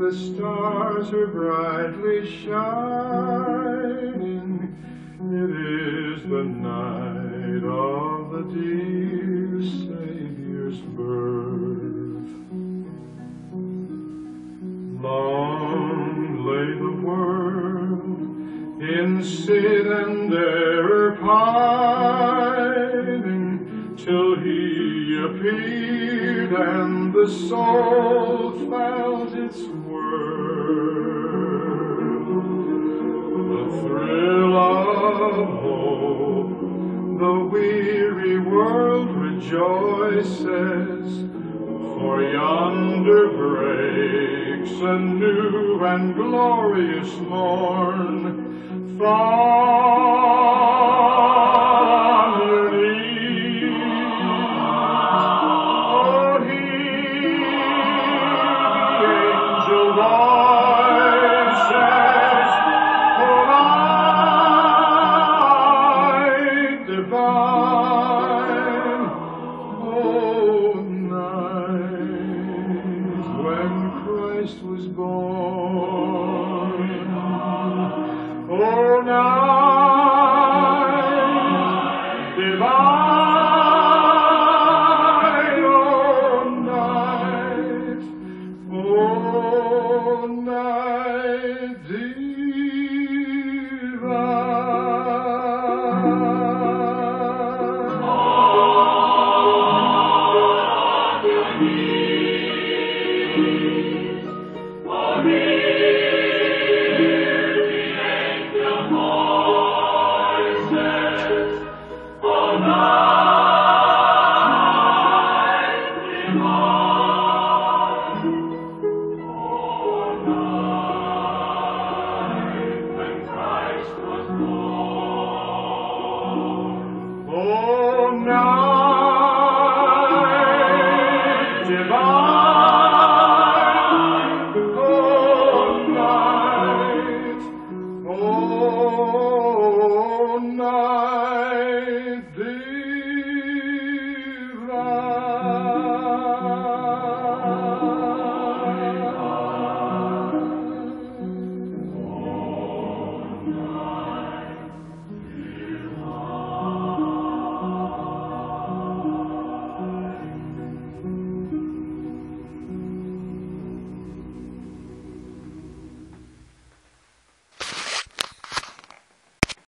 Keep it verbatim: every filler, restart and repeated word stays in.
the stars are brightly shining. It is the night of the dear Savior's birth. Long lay the world in sin and error pining, till He appeared and the soul felt its worth. The thrill of hope, the weary world rejoices, for yonder breaks a new and glorious morn. Fall on your knees, oh, hear the angel voices, oh, light divine, oh, night when Christ was born. Oh, night divine, oh, night, oh, night divine.